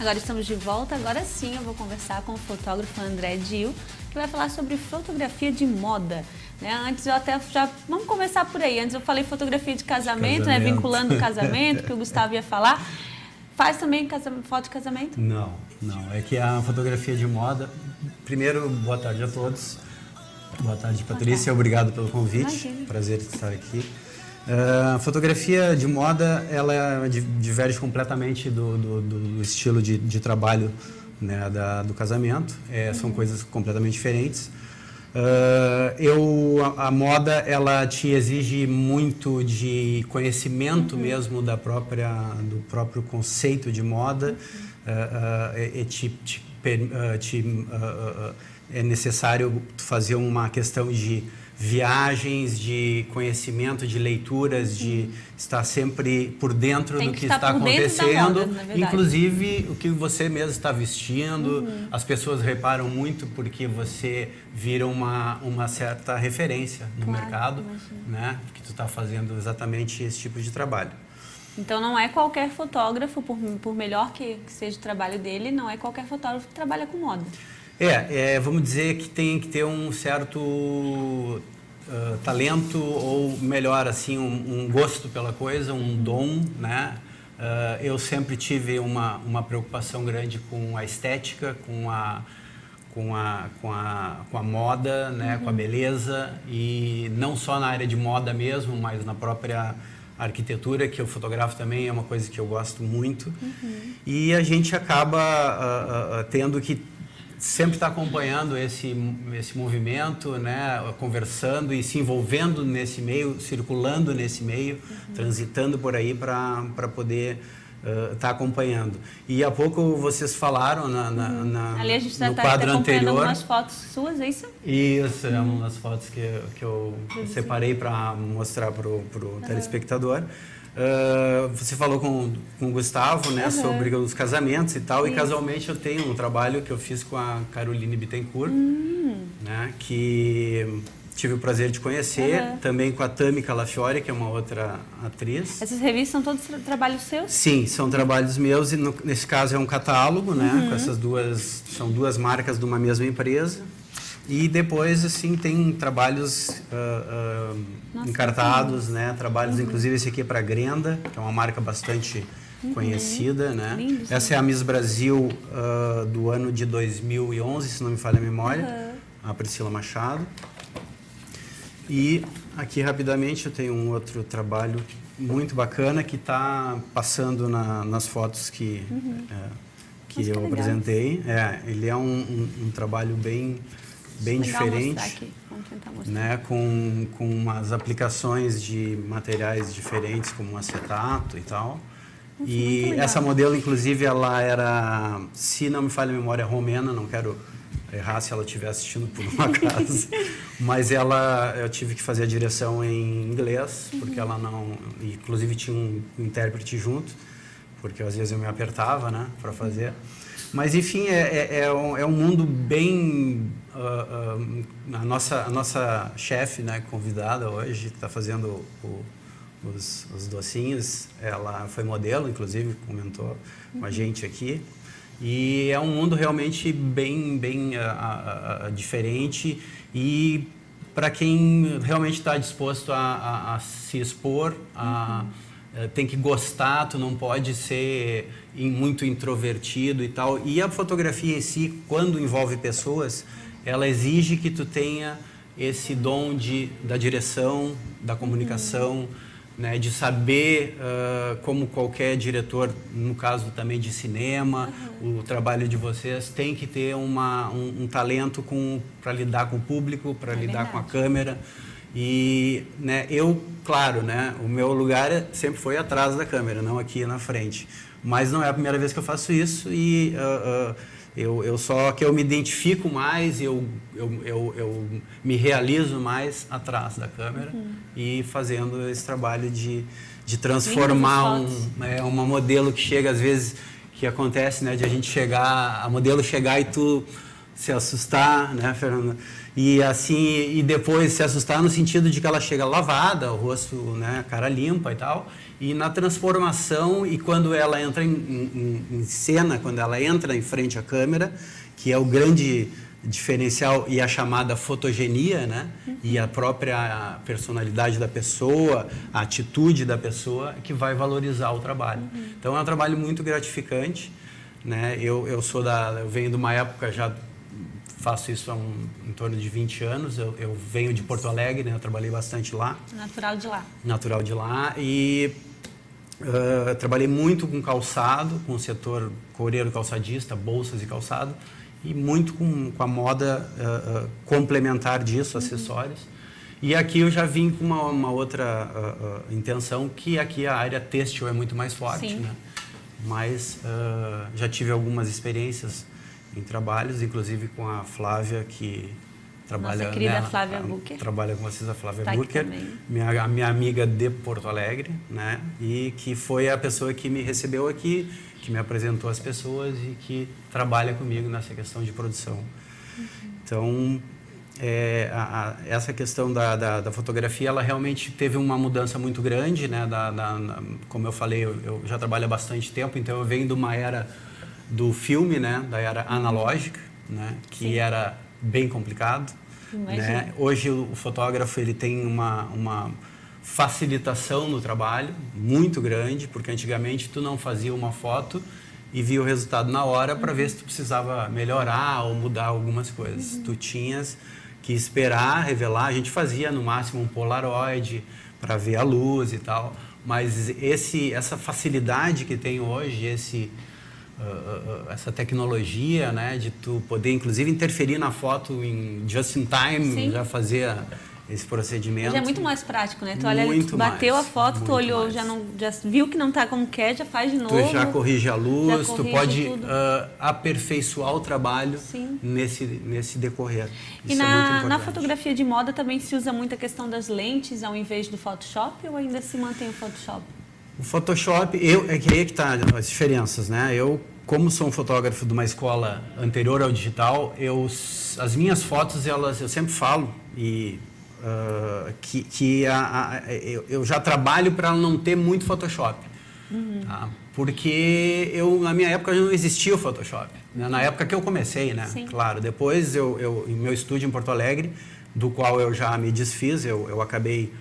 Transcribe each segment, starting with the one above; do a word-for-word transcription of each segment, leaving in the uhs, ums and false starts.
Agora estamos de volta, agora sim eu vou conversar com o fotógrafo André Dil, que vai falar sobre fotografia de moda. Né? Antes eu até já... Vamos conversar por aí. Antes eu falei fotografia de casamento, casamento. Né? Vinculando o casamento, que o Gustavo ia falar. Faz também foto de casamento? Não, não. É que a fotografia de moda... Primeiro, boa tarde a todos. Boa tarde, Patrícia. Boa tarde. Obrigado pelo convite. Imagina. Prazer de estar aqui. A uh, fotografia de moda, ela diverge completamente do, do, do estilo de, de trabalho, né, da, do casamento. É, uhum. São coisas completamente diferentes. Uh, eu, a, a moda, ela te exige muito de conhecimento uhum. mesmo da própria, do próprio conceito de moda. Uhum. Uh, uh, e te, te, uh, te, uh, uh, é necessário fazer uma questão de viagens, de conhecimento, de leituras, uhum. de estar sempre por dentro Tem do que que está está acontecendo, moda, na verdade. Inclusive o que você mesmo está vestindo. Uhum. As pessoas reparam muito porque você vira uma, uma certa referência no claro, mercado, imagino. Né? Porque tu está fazendo exatamente esse tipo de trabalho. Então não é qualquer fotógrafo, por, por melhor que, que seja o trabalho dele, não é qualquer fotógrafo que trabalha com moda. É, é, vamos dizer que tem que ter um certo uh, talento, ou melhor, assim, um, um gosto pela coisa, um dom, né? Uh, eu sempre tive uma, uma preocupação grande com a estética, com a, com a, com a, com a moda, né? Uhum. Com a beleza, e não só na área de moda mesmo, mas na própria arquitetura, que eu fotografo também, é uma coisa que eu gosto muito. Uhum. E a gente acaba uh, uh, tendo que sempre está acompanhando esse, esse movimento, né? Conversando e se envolvendo nesse meio, circulando nesse meio, uhum. transitando por aí para poder estar uh, tá acompanhando. E há pouco vocês falaram na, na, uhum. na, Ali a gente no tá, quadro tá anterior. algumas fotos suas, é isso? Isso, uhum. é uma das fotos que, que eu uhum. separei para mostrar para o uhum. telespectador. Uh, você falou com, com o Gustavo, né, uhum. sobre os casamentos e tal, Sim. e casualmente eu tenho um trabalho que eu fiz com a Caroline Bittencourt, uhum. né, que tive o prazer de conhecer, uhum. também com a Tami Calafiore, que é uma outra atriz. Essas revistas são todos tra trabalhos seus? Sim, são trabalhos meus, e no, nesse caso é um catálogo, né, uhum. com essas duas, são duas marcas de uma mesma empresa. E depois, assim, tem trabalhos uh, uh, Nossa, encartados, né? Trabalhos, uhum. inclusive esse aqui é para a Grenda, que é uma marca bastante uhum. conhecida, né? Lindo, Essa é a Miss Brasil uh, do ano de dois mil e onze, se não me falha a memória, uhum. a Priscila Machado. E aqui, rapidamente, eu tenho um outro trabalho muito bacana que está passando na, nas fotos que, uhum. é, que Nossa, eu que apresentei. É, ele é um, um, um trabalho bem... bem diferente, aqui. Vamos tentar mostrar. Né, com, com umas aplicações de materiais diferentes, como um acetato e tal. Nossa, e essa modelo, inclusive, ela era, se não me falha a memória, romena, não quero errar se ela estiver assistindo por um acaso, mas ela, eu tive que fazer a direção em inglês, porque uhum. ela não, inclusive tinha um intérprete junto, porque às vezes eu me apertava, né, para fazer. Mas, enfim, é, é, é, um, é um mundo bem... Uh, uh, a nossa, a nossa chefe, né, convidada hoje, está fazendo o, os, os docinhos. Ela foi modelo, inclusive, comentou uhum. com a gente aqui. E é um mundo realmente bem, bem uh, uh, uh, diferente. E para quem realmente está disposto a, a, a se expor, a... Uhum. Tem que gostar, tu não pode ser muito introvertido e tal. E a fotografia em si, quando envolve pessoas, ela exige que tu tenha esse dom de, da direção, da comunicação, uhum. né, de saber, uh, como qualquer diretor, no caso também de cinema, uhum. o trabalho de vocês tem que ter uma, um, um talento para lidar com o público, para é lidar verdade. com a câmera. E, né, eu, claro, né, o meu lugar sempre foi atrás da câmera, não aqui na frente. Mas não é a primeira vez que eu faço isso e uh, uh, eu, eu só que eu me identifico mais, eu, eu, eu, eu me realizo mais atrás da câmera uhum. e fazendo esse trabalho de, de transformar um, é, uma modelo que chega, às vezes, que acontece, né, de a gente chegar, a modelo chegar e tu se assustar, né, Fernanda? E assim, e depois se assustar no sentido de que ela chega lavada, o rosto, né, cara limpa e tal. E na transformação, e quando ela entra em, em, em cena, quando ela entra em frente à câmera, que é o grande diferencial e a chamada fotogenia, né? Uhum. E a própria personalidade da pessoa, a atitude da pessoa, que vai valorizar o trabalho. Uhum. Então é um trabalho muito gratificante, né? Eu, eu sou da, eu venho de uma época, já faço isso há um, em torno de vinte anos, eu, eu venho de Porto Alegre, né? Eu trabalhei bastante lá. Natural de lá. Natural de lá e uh, trabalhei muito com calçado, com o setor coreiro calçadista, bolsas e calçado, e muito com, com a moda uh, uh, complementar disso, uhum. acessórios. E aqui eu já vim com uma, uma outra uh, uh, intenção, que aqui a área têxtil é muito mais forte, Sim. né? Mas uh, já tive algumas experiências em trabalhos, inclusive com a Flávia, que trabalha... Nossa querida né, Flávia a, Bucher. Trabalha com vocês, a Flávia tá Bucher, minha, a minha amiga de Porto Alegre, né? E que foi a pessoa que me recebeu aqui, que me apresentou as pessoas e que trabalha comigo nessa questão de produção. Uhum. Então, é, a, a, essa questão da, da, da fotografia, ela realmente teve uma mudança muito grande, né? Da, da, na, como eu falei, eu, eu já trabalho há bastante tempo, então eu venho de uma era do filme, né? Da era analógica, né? Que Sim. era bem complicado. Né? Hoje o, o fotógrafo ele tem uma, uma facilitação no trabalho muito grande, porque antigamente tu não fazia uma foto e via o resultado na hora para uhum. ver se tu precisava melhorar ou mudar algumas coisas. Uhum. Tu tinhas que esperar revelar. A gente fazia no máximo um Polaroid para ver a luz e tal, mas esse, essa facilidade que tem hoje, esse, uh, uh, essa tecnologia, né, de tu poder inclusive interferir na foto em just in time, Sim. já fazer esse procedimento. Já é muito mais prático, né? Tu olha ali, tu bateu mais, a foto, tu olhou, já, não, já viu que não está como quer, já faz de novo. Tu já corrige a luz, corrige tu pode uh, aperfeiçoar o trabalho nesse, nesse decorrer. Isso e na, é na fotografia de moda também se usa muito a questão das lentes ao invés do Photoshop, ou ainda se mantém o Photoshop? O Photoshop, eu, é que aí que tá as diferenças, né? Eu, como sou um fotógrafo de uma escola anterior ao digital, eu, as minhas fotos, elas, eu sempre falo, e Uh, que, que a, a, eu, eu já trabalho para não ter muito Photoshop. Uhum. Tá? Porque eu, na minha época não existia o Photoshop. Né? Na época que eu comecei, né? Sim. Claro. Depois, eu, eu, em meu estúdio em Porto Alegre, do qual eu já me desfiz, eu, eu acabei,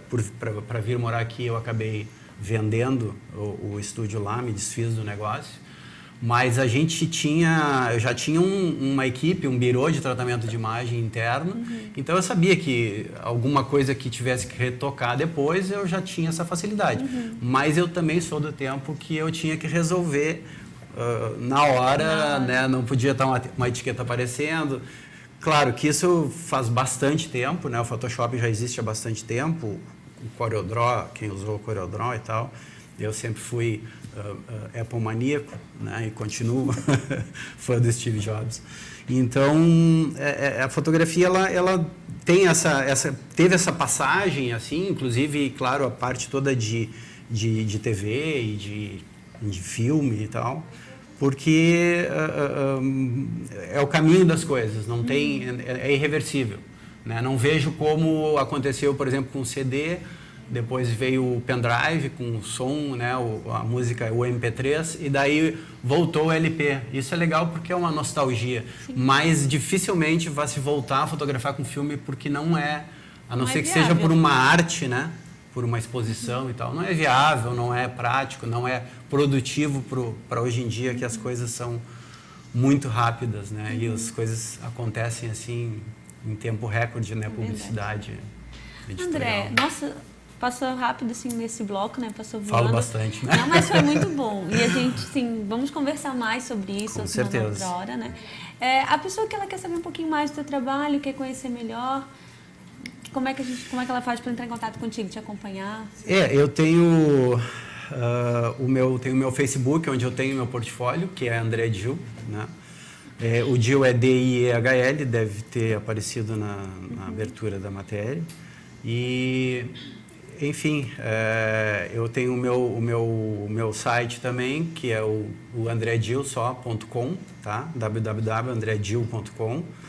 para vir morar aqui, eu acabei vendendo o, o estúdio lá, me desfiz do negócio. Mas a gente tinha, eu já tinha um, uma equipe, um birô de tratamento de imagem interno, uhum. então eu sabia que alguma coisa que tivesse que retocar depois, eu já tinha essa facilidade. Uhum. Mas eu também sou do tempo que eu tinha que resolver uh, na hora, não. Né? Não podia estar uma, uma etiqueta aparecendo. Claro que isso faz bastante tempo, né? O Photoshop já existe há bastante tempo, o CorelDRAW, quem usou o CorelDRAW e tal. Eu sempre fui uh, uh, Apple maníaco, né? E continuo fã do Steve Jobs. Então, é, é, a fotografia, ela, ela tem essa, essa, teve essa passagem, assim, inclusive, claro, a parte toda de, de, de T V e de, de filme e tal, porque uh, uh, é o caminho das coisas, não tem, é, é irreversível. Né? Não vejo como aconteceu, por exemplo, com o C D. Depois veio o pendrive com o som, né, o, a música, o M P três, e daí voltou o L P. Isso é legal porque é uma nostalgia, Sim. mas dificilmente vai se voltar a fotografar com filme porque não é, a não, não ser é que seja por uma arte, né, por uma exposição uhum. e tal. Não é viável, não é prático, não é produtivo para hoje em dia, uhum. que as coisas são muito rápidas, né, uhum. e as coisas acontecem assim em tempo recorde, né, é publicidade editorial. André, nossa... Passou rápido, assim, nesse bloco, né? Passou voando. Falo bastante, né? Não, mas foi muito bom. E a gente, sim, vamos conversar mais sobre isso. Com certeza. Outra hora, né? É, a pessoa que ela quer saber um pouquinho mais do teu trabalho, quer conhecer melhor, como é que, a gente, como é que ela faz para entrar em contato contigo, te acompanhar? É, eu tenho, uh, o meu, tenho o meu Facebook, onde eu tenho o meu portfólio, que é André Dil, né? É, o Dil é D I E H L, deve ter aparecido na, na uhum. abertura da matéria. E... Enfim, é, eu tenho o meu, o, meu, o meu site também, que é o, o andré dil só ponto com, tá? w w w ponto andré dil ponto com.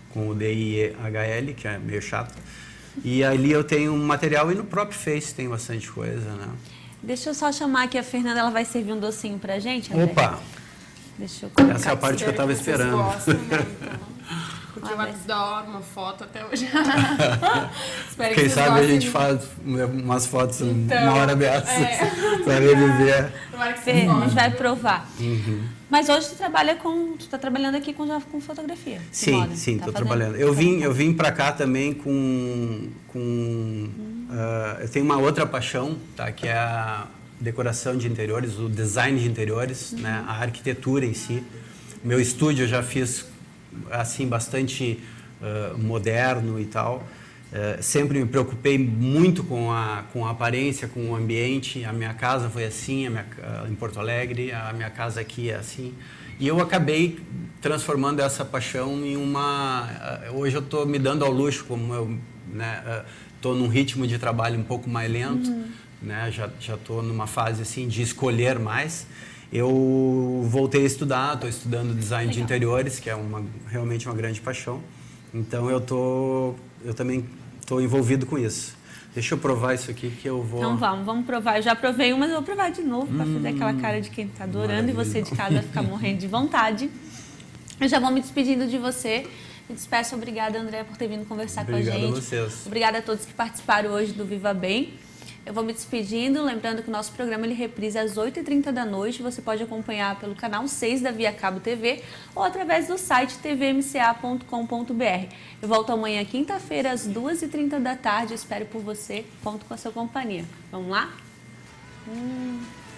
com o D I H L, que é meio chato. E ali eu tenho um material e no próprio Face tem bastante coisa, né? Deixa eu só chamar aqui a Fernanda, ela vai servir um docinho pra gente, André? Opa! Deixa eu colocar. Essa é a parte que eu tava esperando. Gostam, né, então. Porque eu adoro uma foto até hoje. Espero Quem que sabe gostem. a gente faz umas fotos Então, uma hora dessas é. para reviver. Tomara que Fê, vocês a gente gostem. vai provar. Uhum. Mas hoje tu trabalha com, tu tá trabalhando aqui com, já com fotografia. de Sim, moda. sim, Tá estou fazendo? trabalhando. Eu vim, eu vim para cá também com, com Hum. uh, eu tenho uma outra paixão, tá? Que é a decoração de interiores, o design de interiores, Uhum. né? A arquitetura em si. Meu estúdio eu já fiz assim bastante uh, moderno e tal. Uh, sempre me preocupei muito com a, com a aparência, com o ambiente. A minha casa foi assim, a minha, uh, em Porto Alegre, a minha casa aqui é assim. E eu acabei transformando essa paixão em uma... Uh, hoje eu estou me dando ao luxo, como eu estou né, uh, num ritmo de trabalho um pouco mais lento, uhum. né, já já estou numa fase assim de escolher mais. Eu voltei a estudar, estou estudando design Legal. de interiores, que é uma, realmente uma grande paixão. Então eu tô, eu também estou envolvido com isso. Deixa eu provar isso aqui que eu vou... Então vamos, vamos provar. Eu já provei uma, mas eu vou provar de novo para hum, fazer aquela cara de quem está adorando e você de casa vai ficar morrendo de vontade. Eu já vou me despedindo de você. Me despeço. Obrigada, André, por ter vindo conversar Obrigado com a gente. A vocês. Obrigada a todos que participaram hoje do Viva Bem. Eu vou me despedindo, lembrando que o nosso programa ele reprisa às oito e trinta da noite. Você pode acompanhar pelo canal seis da Via Cabo T V ou através do site t v m c a ponto com ponto b r. Eu volto amanhã, quinta-feira, às duas e trinta da tarde. Espero por você. Conto com a sua companhia. Vamos lá? Hum.